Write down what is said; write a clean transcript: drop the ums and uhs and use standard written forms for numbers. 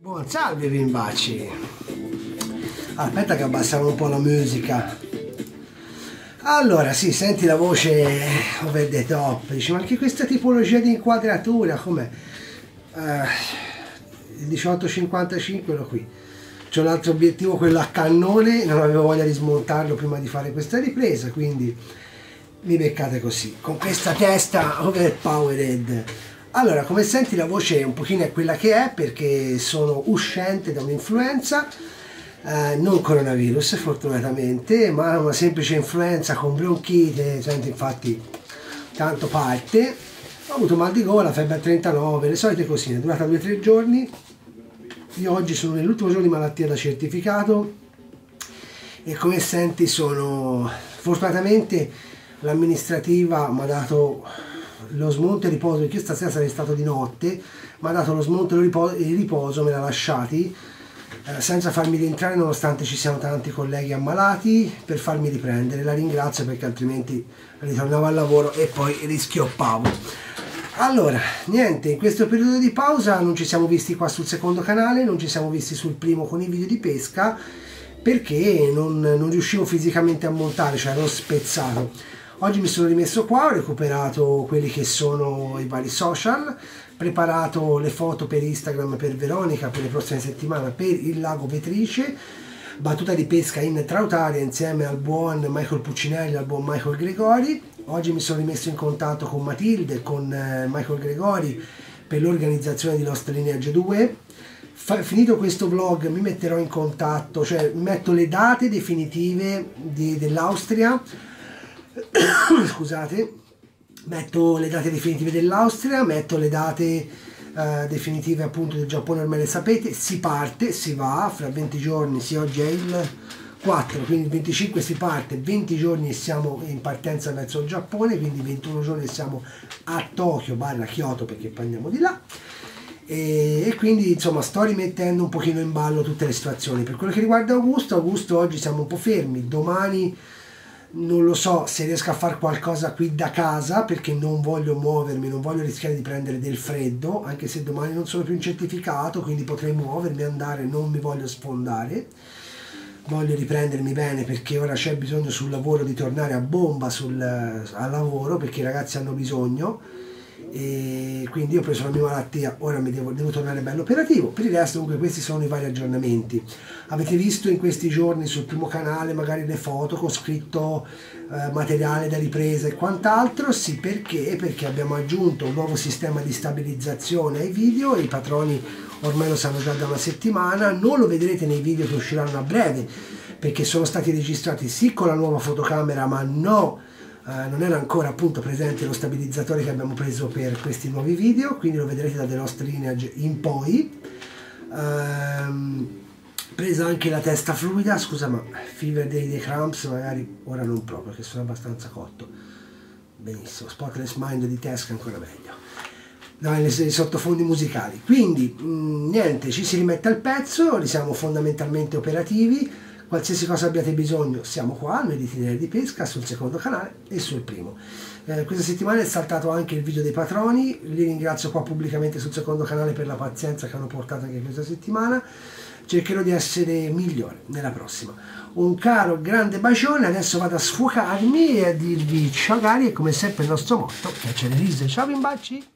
Buon salve bimbacci. Aspetta che abbassiamo un po' la musica. Allora sì, senti la voce over the top. Dici, ma anche questa tipologia di inquadratura com'è? Il 1855 ero qui. C'è un altro obiettivo, quello a cannone. Non avevo voglia di smontarlo prima di fare questa ripresa, quindi mi beccate così, con questa testa overpowered. Allora, come senti la voce un pochino è quella che è, perché sono uscente da un'influenza, non coronavirus fortunatamente, ma una semplice influenza con bronchite. Senti, infatti tanto parte. Ho avuto mal di gola, febbre a 39, le solite cosine, è durata 2-3 giorni. Io oggi sono nell'ultimo giorno di malattia da certificato e come senti sono, fortunatamente l'amministrativa mi ha dato lo smonto e riposo, perché io stasera sarei stato di notte, mi ha dato lo smonto e il riposo, me l'ha lasciati senza farmi rientrare, nonostante ci siano tanti colleghi ammalati, per farmi riprendere. La ringrazio, perché altrimenti ritornavo al lavoro e poi rischioppavo. Allora, niente, in questo periodo di pausa non ci siamo visti qua sul secondo canale, non ci siamo visti sul primo con i video di pesca, perché non riuscivo fisicamente a montare, cioè ero spezzato. Oggi mi sono rimesso qua, ho recuperato quelli che sono i vari social, preparato le foto per Instagram per Veronica per le prossime settimane per il lago Vetrice, battuta di pesca in Trautaria insieme al buon Michael Puccinelli, al buon Michael Gregori. Oggi mi sono rimesso in contatto con Matilde, con Michael Gregori per l'organizzazione di Lost Lineage 2. Finito questo vlog mi metterò in contatto, cioè metto le date definitive dell'Austria. Scusate, metto le date definitive dell'Austria, metto le date definitive appunto del Giappone, ormai le sapete. Si parte, si va fra 20 giorni, sì, oggi è il 4, quindi il 25 si parte, 20 giorni e siamo in partenza verso il Giappone, quindi 21 giorni siamo a Tokyo / Kyoto, perché poi andiamo di là. E quindi insomma sto rimettendo un pochino in ballo tutte le situazioni. Per quello che riguarda Augusto oggi siamo un po' fermi. Domani non lo so se riesco a fare qualcosa qui da casa, perché non voglio muovermi, non voglio rischiare di prendere del freddo, anche se domani non sono più in certificato, quindi potrei muovermi, andare, non mi voglio sfondare, voglio riprendermi bene, perché ora c'è bisogno sul lavoro di tornare a bomba al lavoro, perché i ragazzi hanno bisogno. E quindi io ho preso la mia malattia, ora devo tornare bello operativo. Per il resto comunque questi sono i vari aggiornamenti. Avete visto in questi giorni sul primo canale magari le foto con scritto materiale da ripresa e quant'altro. Sì, perché abbiamo aggiunto un nuovo sistema di stabilizzazione ai video, e i patroni ormai lo sanno già da una settimana. Non lo vedrete nei video che usciranno a breve, perché sono stati registrati sì con la nuova fotocamera, ma no, non era ancora appunto presente lo stabilizzatore che abbiamo preso per questi nuovi video, quindi lo vedrete da The Lost Lineage in poi. Presa anche la testa fluida, scusa, ma Fever dei Cramps magari ora non proprio, perché sono abbastanza cotto. Benissimo, Spotless Mind di Tesca ancora meglio. No, i sottofondi musicali. Quindi niente, ci si rimette al pezzo, siamo fondamentalmente operativi. Qualsiasi cosa abbiate bisogno siamo qua, noi di Itinerari di Pesca, sul secondo canale e sul primo. Questa settimana è saltato anche il video dei patroni, li ringrazio qua pubblicamente sul secondo canale per la pazienza che hanno portato anche questa settimana. Cercherò di essere migliore nella prossima. Un caro grande bacione, adesso vado a sfocarmi e a dirvi ciao cari, e come sempre il nostro motto, catch and release. Ciao bimbacci!